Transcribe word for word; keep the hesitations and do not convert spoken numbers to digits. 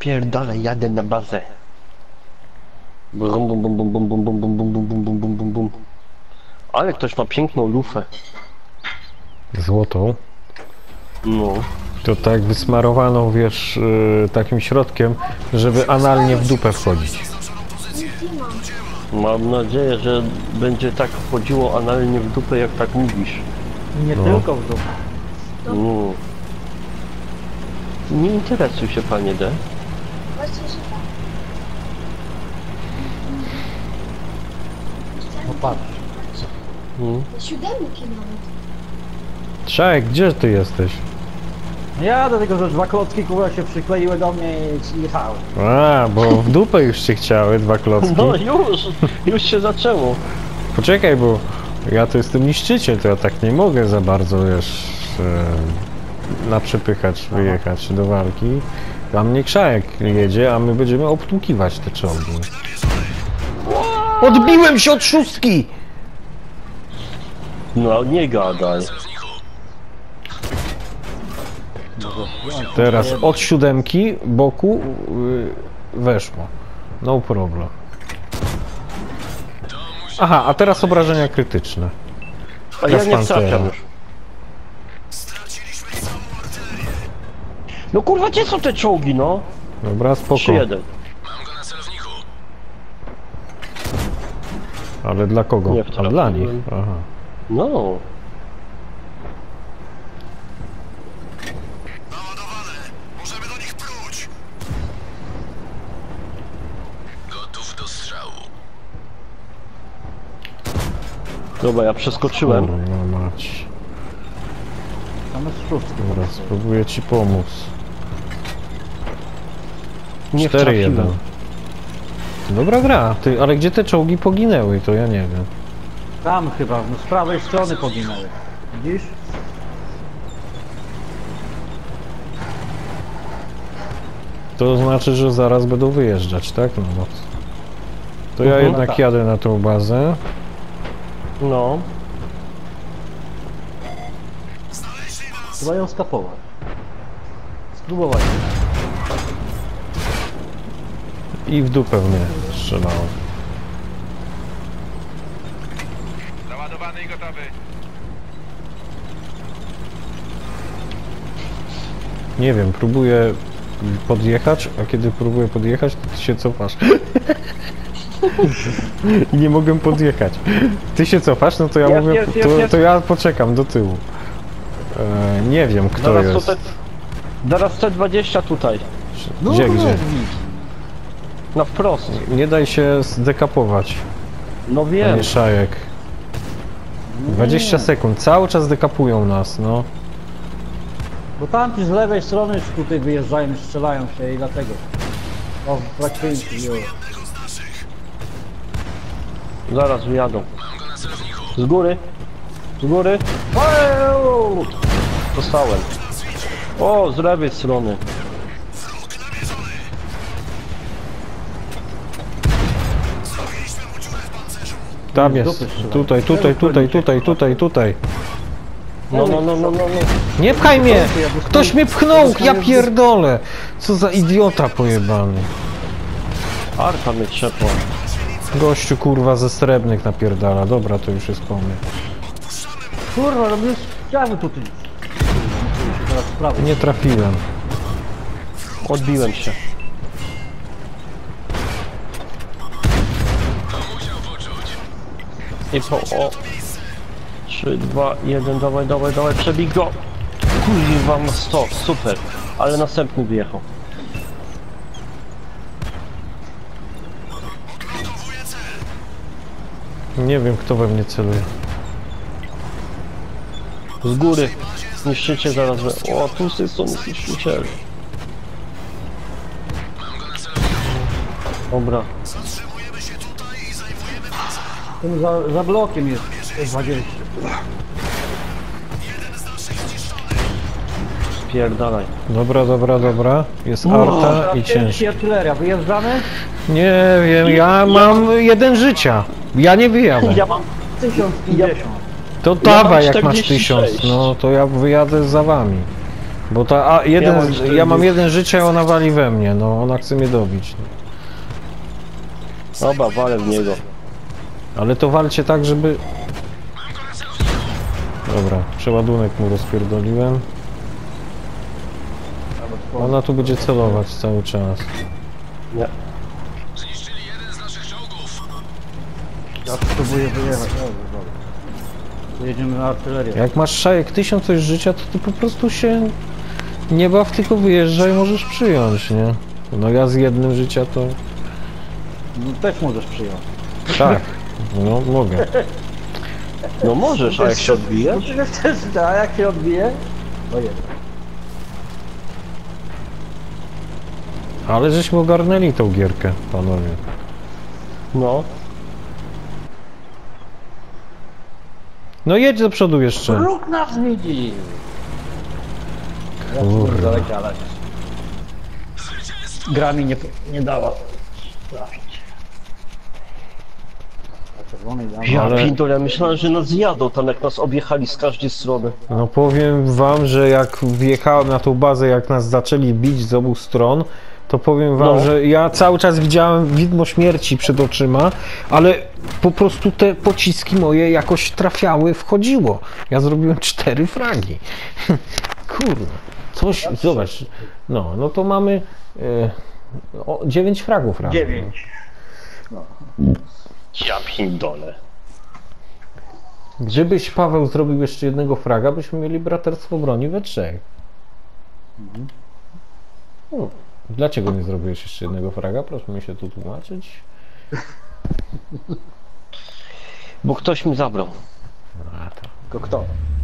Spierdolę, jadę na bazę. Bum, bum, bum, bum, bum, bum, bum, bum, bum, bum, bum, bum, bum, bum. Ale ktoś ma piękną lufę. Złotą. No. To tak wysmarowaną, wiesz, yy, takim środkiem, żeby analnie w dupę wchodzić. Mam nadzieję, że będzie tak wchodziło analnie w dupę, jak tak mówisz. Nie No. tylko w dupę. No. Nie interesuj się, panie D. Właśnie, że tak. No patrz. Mm. Na siódemki nawet. Czek, gdzie ty jesteś? Ja do tego, że dwa klocki kurwa się przykleiły do mnie i jechały. A, bo w dupę już się chciały dwa klocki. No już, już się zaczęło. Poczekaj, bo ja to jestem niszczyciel, to ja tak nie mogę za bardzo, wiesz, e, na przepychacz wyjechać do walki. A mnie Krzajek jedzie, a my będziemy obtłukiwać te czołgi. Odbiłem się od szóstki! No nie gadaj. Teraz od siódemki boku y, weszło. No problem. Aha, a teraz obrażenia krytyczne. A ja nie Pantera. trafiam już. No kurwa, gdzie są te czołgi, no? Dobra, spoko. trzy jeden. Ale dla kogo? Nie A wtrafiłem. dla nich. Aha. No. Możemy do nich próć! Gotów do strzału. Dobra, ja przeskoczyłem. Kurwa mać. Tam jest szóstki. Dobra, spróbuję ci pomóc. Nie cztery jeden. wtrafiłem. Dobra gra, ty, ale gdzie te czołgi poginęły, to ja nie wiem. Tam chyba, no z prawej strony poginęły. Widzisz? To znaczy, że zaraz będą wyjeżdżać, tak? No, no. To ja Mhm. jednak Tak. jadę na tą bazę. No. Trzeba ją skapować. Spróbować. I w dupę mnie strzelało. Załadowany i gotowy. Nie wiem, próbuję podjechać, a kiedy próbuję podjechać, to ty się cofasz. I nie mogę podjechać. Ty się cofasz, no to ja Jest, mówię, jest, jest, to, jest. to ja poczekam do tyłu. E, nie wiem, kto Zaraz jest. tutaj. Zaraz C dwadzieścia tutaj. Gdzie, gdzie? Na wprost. Nie daj się zdekapować, No wiem. panie Szajek. dwadzieścia sekund, cały czas dekapują nas, no. Bo tamci z lewej strony już tutaj wyjeżdżają, strzelają się i dlatego. O, praktycznie już. Zaraz wyjadą. Z góry. Z góry. Ojeju! Dostałem. O, z lewej strony. Tam Z jest, dupy strzelają. tutaj, tutaj, tutaj, tutaj, tutaj, tutaj. No, no, no, no, no, no. Nie pchaj mnie! Ktoś mnie pchnął, ja pierdolę! Co za idiota pojebany. Arta mnie trzepła. Gościu kurwa ze srebrnych napierdala, dobra, to już jest po mnie. Kurwa, no już chciałem tutaj. Teraz w prawo. Nie trafiłem. Odbiłem się. I po o. trzy, dwa, jeden, dawaj, dawaj, dawaj, przebij go. Kurwa, ma sto, super. Ale następny wyjechał. Nie wiem kto we mnie celuje. Z góry. Niszczycie zaraz. we- O, tu z tej strony niszczycie. Dobra. Ten za, za blokiem jest dwadzieścia. Spierdalaj. Dobra, dobra, dobra. Jest arta i ciężki. Artyleria, wyjeżdżamy? Nie wiem, ja mam jeden życia. Ja nie wyjadę. Ja mam. tysiąc pięćdziesiąt. To Ja mam dawaj jak masz czterdzieści tysiąc. sześć. No to ja wyjadę za wami. Bo ta, a jeden, Ja ja, mam ja czterdzieści. mam jeden życia, a ona wali we mnie, no ona chce mnie dobić. No. Dobra, walę w niego. Ale to walcie tak, żeby... Dobra, przeładunek mu rozpierdoliłem. Ona tu będzie celować cały czas. Nie. Zniszczyli jeden z naszych czołgów. Ja spróbuję wyjechać. Dobra, dobra. To jedziemy na artylerię. Jak masz szajek tysiąc coś życia, to ty po prostu się nie baw, tylko wyjeżdżaj i możesz przyjąć, nie? No ja z jednym życia to... No, też możesz przyjąć. Tak, no mogę. No możesz, a jak się odbije? No przecież też da, a jak się odbije? To jest. Ale żeśmy ogarnęli tą gierkę, panowie. No. No jedź do przodu jeszcze. Wróg nas widzi! Ja Kurde. z daleka, ale... Gra mi nie, nie dała trafić. A czerwony dam. Ja Ale- pindole, myślałem, że nas zjadą tam, jak nas objechali z każdej strony. No powiem wam, że jak wjechałem na tą bazę, jak nas zaczęli bić z obu stron, to powiem wam, No. że ja cały czas widziałem widmo śmierci przed oczyma, ale po prostu te pociski moje jakoś trafiały, wchodziło. Ja zrobiłem cztery fragi. Kurde, coś, zobacz. No, no to mamy e, o, dziewięć fragów razem. Dziewięć. Ja pindole. Gdybyś, Paweł, zrobił jeszcze jednego fraga, byśmy mieli braterstwo broni we trzech. U, Dlaczego nie zrobiłeś jeszcze jednego fraga? Proszę mi się tu tłumaczyć. Bo ktoś mi zabrał. A to. Tylko kto?